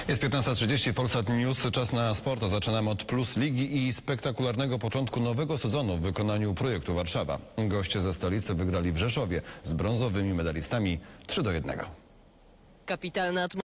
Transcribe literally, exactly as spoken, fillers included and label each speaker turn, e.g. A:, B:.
A: Jest piętnasta trzydzieści, Polsat News, czas na sport. A zaczynamy od Plus Ligi i spektakularnego początku nowego sezonu w wykonaniu projektu Warszawa. Goście ze stolicy wygrali w Rzeszowie z brązowymi medalistami trzy do jednego.
B: Kapitalna atmosfera.